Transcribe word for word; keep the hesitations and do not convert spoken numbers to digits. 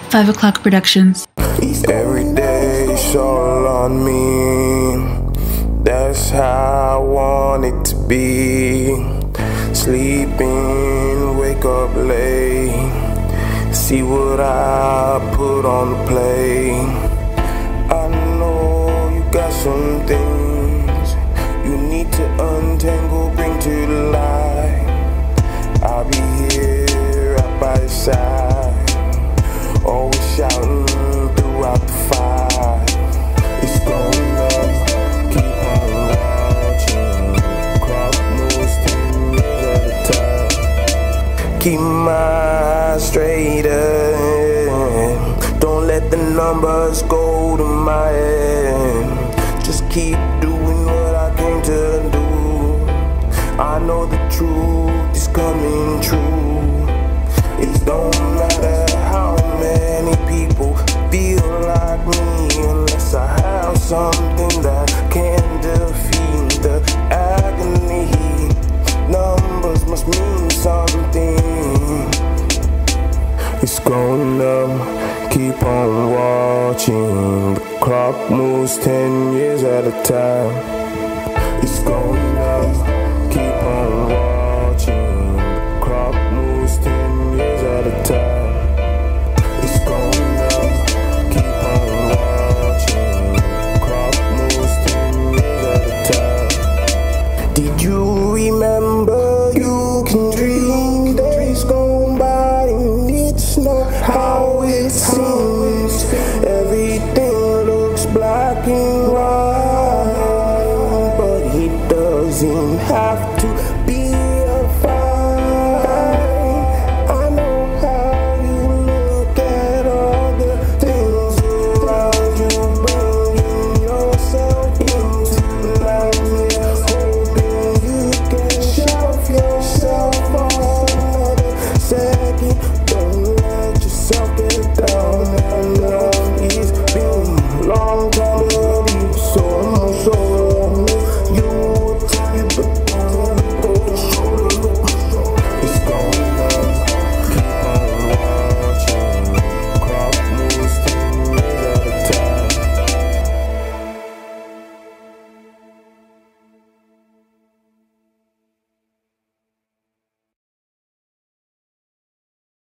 Five O'Clock Productions. Every day's all on me. That's how I want it to be. Sleeping, wake up late. See what I put on the plate. I know you got some things you need to untangle, bring to the light. I'll be here right by your side, always shouting throughout the fight. It's going up, keep on watching. Clock moves ten years at a time. Keep my eyes straight ahead. Don't let the numbers go to my head. Just keep doing what I came to do. I know the truth is coming true. It don't matter how many people feel like me, unless I have something that can defeat the agony. Numbers must mean something. It's going up, keep on watching. The clock moves ten years at a time. It's going up, keep on watching. The clock moves ten years at a time. It's going up, keep on watching. The clock moves ten years at a time. Did you remember you can dream? Days gone by and it's not how it seems. Everything looks black and white, but it doesn't have to